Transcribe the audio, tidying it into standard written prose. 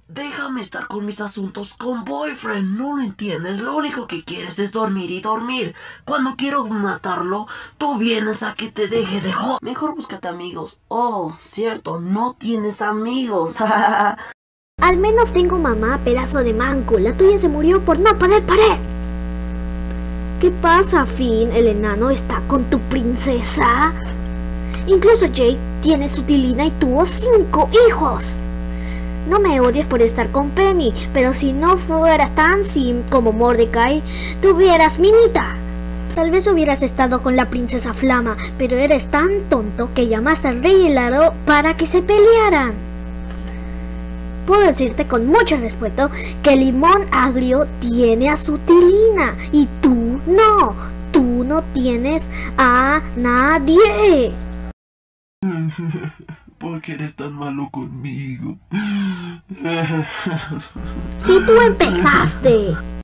Déjame estar con mis asuntos con boyfriend, ¿no lo entiendes? Lo único que quieres es dormir y dormir. Cuando quiero matarlo, tú vienes a que te deje de joder. Mejor búscate amigos. Oh, cierto, no tienes amigos. Al menos tengo mamá, pedazo de manco. La tuya se murió por no poder pared. ¿Qué pasa, Finn? ¿El enano está con tu princesa? Incluso Jake tiene su tilina y tuvo 5 hijos. No me odies por estar con Penny, pero si no fueras tan sim como Mordecai, tuvieras minita. Tal vez hubieras estado con la princesa Flama, pero eres tan tonto que llamaste al rey helado para que se pelearan. Puedo decirte con mucho respeto que Limón Agrio tiene a su tilina y tú no tienes a nadie. ¿Por qué eres tan malo conmigo? Si tú empezaste.